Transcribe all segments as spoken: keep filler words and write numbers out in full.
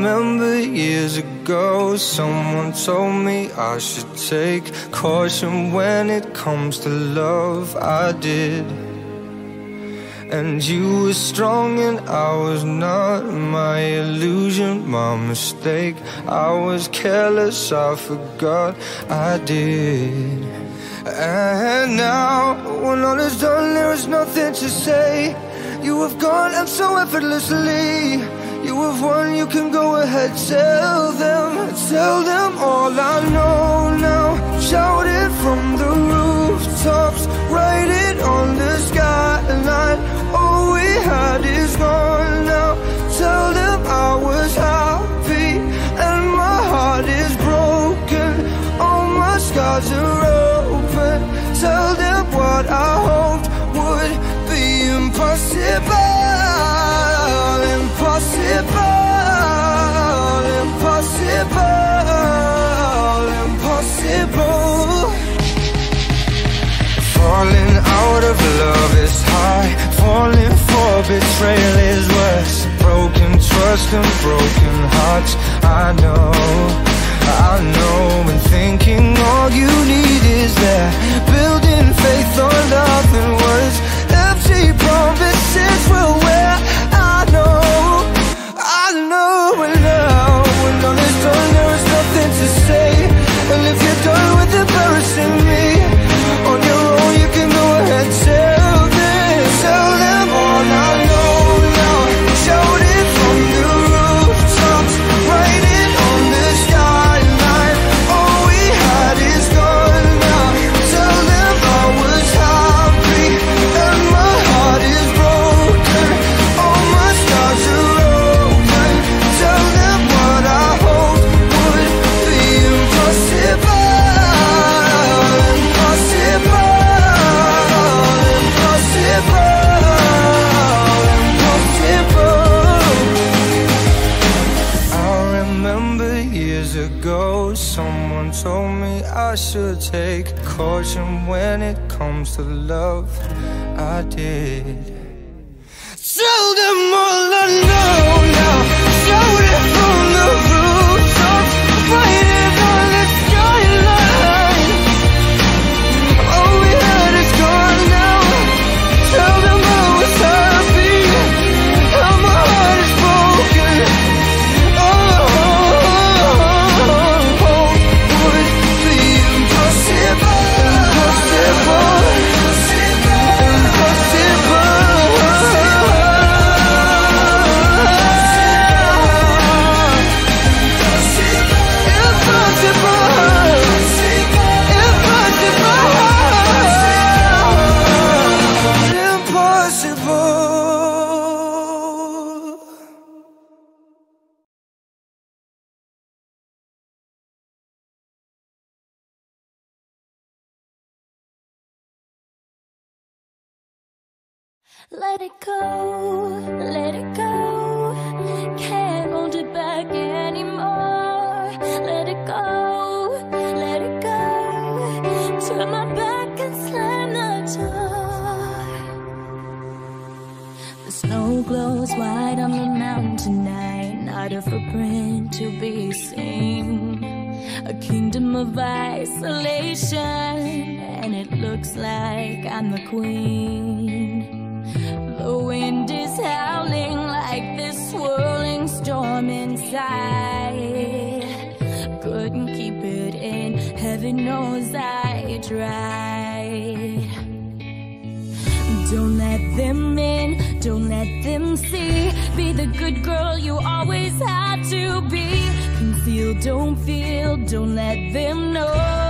remember years ago, someone told me I should take caution when it comes to love. I did. And you were strong and I was not. My illusion, my mistake. I was careless, I forgot I did. And now, when all is done, there is nothing to say. You have gone and so effortlessly. You have won, you can go ahead, tell them. Tell them all I know now. Shout it from the rooftops, write it on the skyline. All we had is gone now. Tell them I was happy and my heart is broken. All my scars are open. Tell them what I hoped would be impossible. Impossible, impossible, impossible. Falling out of love is high. Falling for betrayal is worse. Broken trust and broken hearts. I know, I know. And thinking all you need is there. Building faith on nothing words. Empty promises will wear. I know, I know. And now, when all is done, there is nothing to say. And if you're done with embarrassing me on your own, you can go ahead, tell them, tell them all I know now. Shout it from the rooftops, write it on the skyline. All we had is gone now. Tell them I was happy and my heart is broken. All my scars are open. Tell them what I hoped would be impossible. Ago, someone told me I should take caution when it comes to love. I did. Tell them all I know now. Shout it from the rooftops, write it on the skyline. All we had is gone now. Tell them I was happy and my heart is broken. Let it go, let it go. Can't hold it back anymore. Let it go, let it go. Turn my back and slam the door. The snow glows white on the mountain tonight. Not a footprint to be seen. A kingdom of isolation, and it looks like I'm the queen. The wind is howling like this swirling storm inside. Couldn't keep it in, heaven knows I tried. Don't let them in, don't let them see. Be the good girl you always had to be. Conceal, don't feel, don't let them know.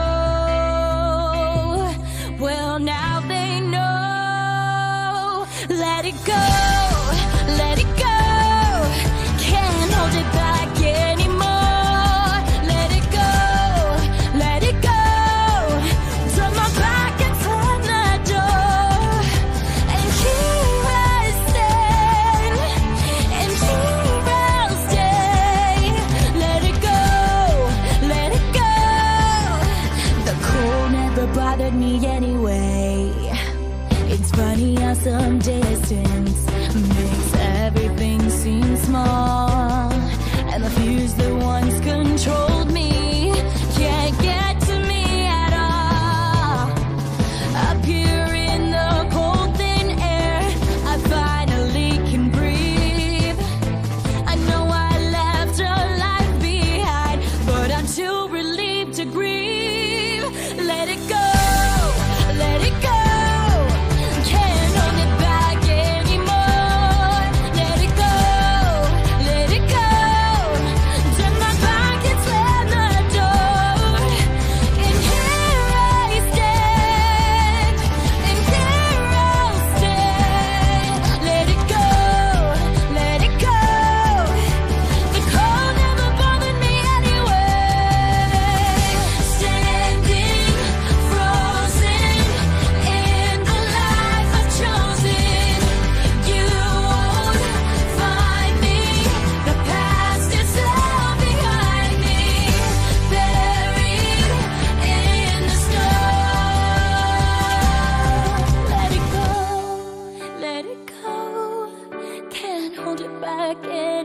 Well, now they know. Let it go, let it go. Can't hold it back anymore. Let it go, let it go. Turn my back and slam the door. And here I stand, and here I'll stay. Let it go, let it go. The cold never bothered me anyway. It's funny how some distance makes everything seem small, and the few 'cause the ones controlled me can't get to me at all. Up here in the cold thin air, I finally can breathe. I know I left a life behind, but I'm too relieved to grieve. Let it go, let it go. Can't hold it back anymore. Let it go, let it go. Turn my back and slam the door. And here I stand, and here I'll stay. Let it go, let it go. The cold never bothered me anyway. Standing frozen in the life I've chosen. You won't find me. The past is all behind me, buried in the snow. Let it go, let it go. Can't hold it back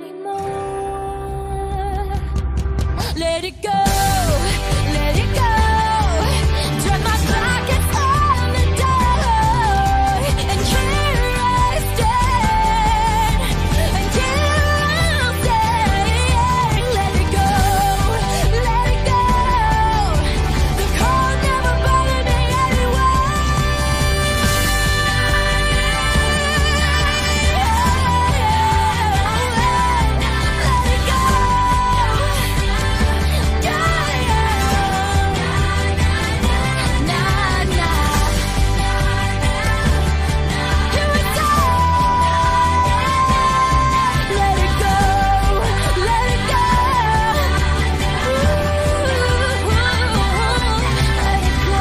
anymore. Let it go, let it go. Turn my back and slam the door. And here I stand, and here I'll stay. Let it go, let it go. The cold never bothered me anyway. Let it go. Yeah, yeah. Nah, nah. Here we go. Let it go, let it go. Ooh, let it go.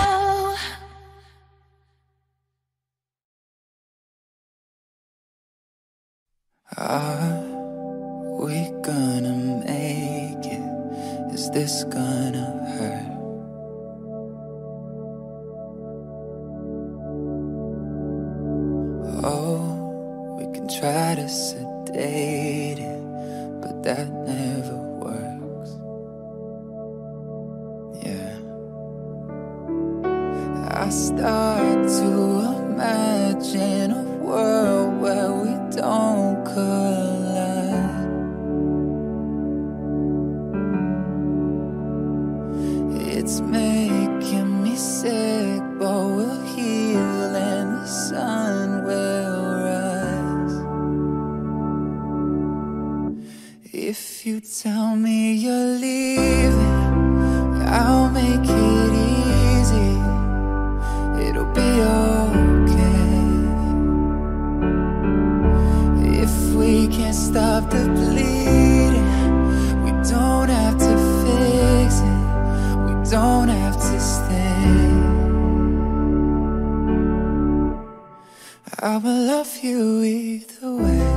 Are we gonna make it? Is this gonna hurt? Oh, we can try to sedate it, but that never works. Yeah. I start to imagine a world where we don't collide. It's making me sick, but we'll heal and the sun will rise. If you tell me you're leaving, I'll make it easy. It'll be okay. If we can't stop the bleeding, we don't have to fix it. We don't have to stay. I will love you either way.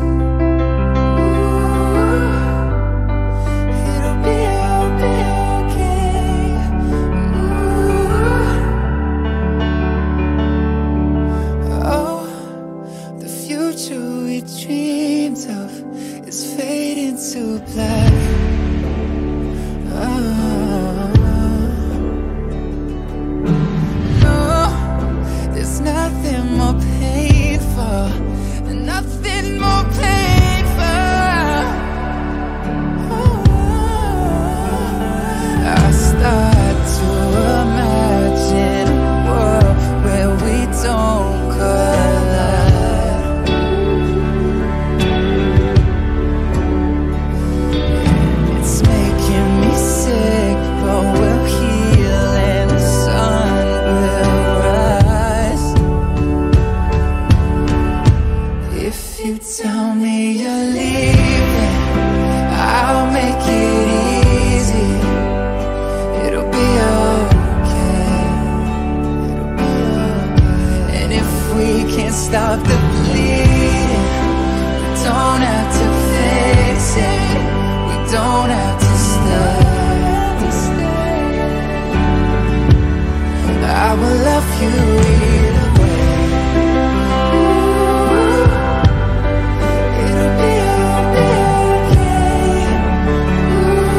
It'll be, it'll be okay. Ooh. Oh, the future we dreamed of is fading to black. Oh. No, there's nothing more painful, nothing more painful. Oh. I start to imagine a world where we don't collide. It's making me sick, but we'll heal and the sun will rise. If you tell me you're leaving, I'll make it easy. It'll be okay. It'll be okay. And if we can't stop the bleeding, we don't have to fix it. We don't have to stay. I will love you either way. It'll be, it'll be okay.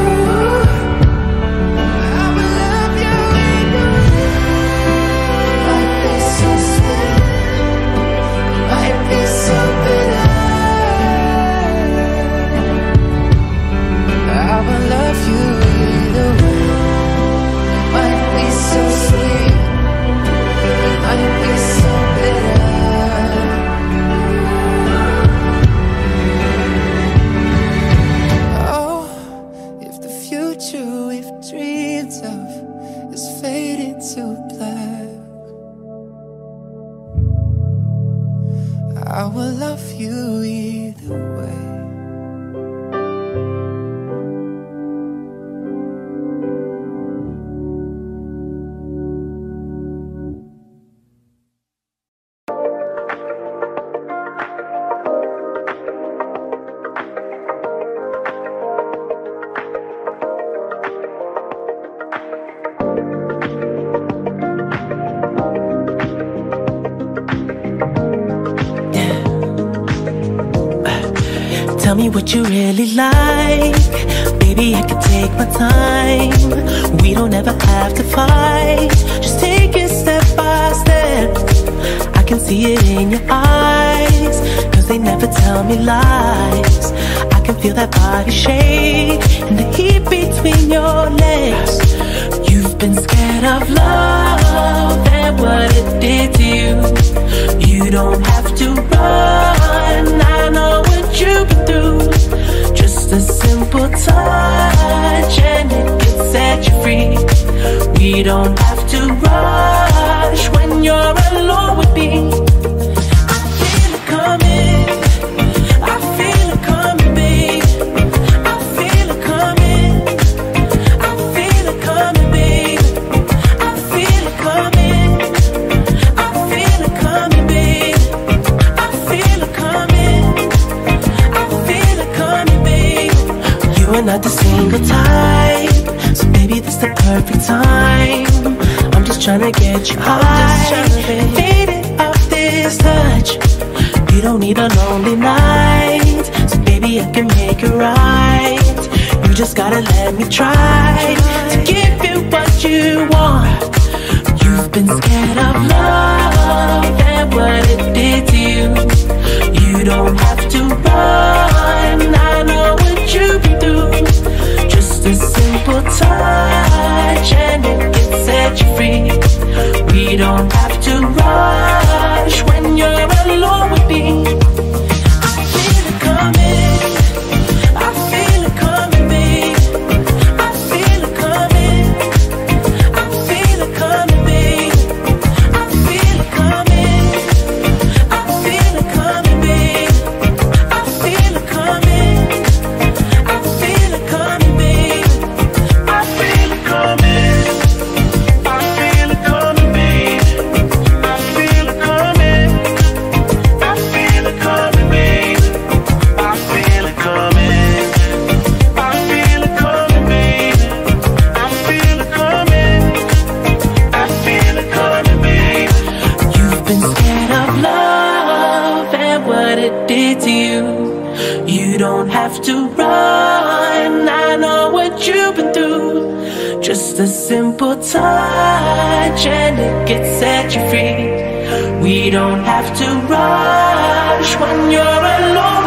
tough is fading to black. I will love you either way. Tell me what you really like. Baby, I can take my time. We don't ever have to fight. Just take it step by step. I can see it in your eyes, cause they never tell me lies. I can feel that body shake and the heat between your legs. You've been scared of love and what it did to you. You don't have to run, I know what you've been through. Just a simple touch and it can set you free. We don't have to rush when you're alone with me. I feel it coming, I feel it coming, babe. I feel it coming, I feel it coming, babe. I feel it coming, I feel it coming, babe. I feel it coming, I feel it coming, babe. You are not the single type, so maybe this the perfect time. I'm just tryna get you high, faded off this touch. You don't need a lonely night, so baby I can make it right. You just gotta let me try to give you what you want. You've been scared of love and what it did to you. You don't have to run, I know what you've been through. Just a simple touch and it can set you free. We don't have to rush when you're alone with me. I feel it coming, I feel it coming, babe. I feel it coming, I feel it coming, babe. I feel it coming, I feel it coming, babe. I feel it coming, I feel it coming, babe. I feel it coming, I feel it coming, babe. I feel it coming, I feel it coming, babe. I feel it coming, I feel it coming, babe. I feel it coming, I feel it coming, babe. You've been scared of love and what it did to you. You don't have to run, I know what you've been through. Just a simple touch and it can set you free. We don't have to rush when you're alone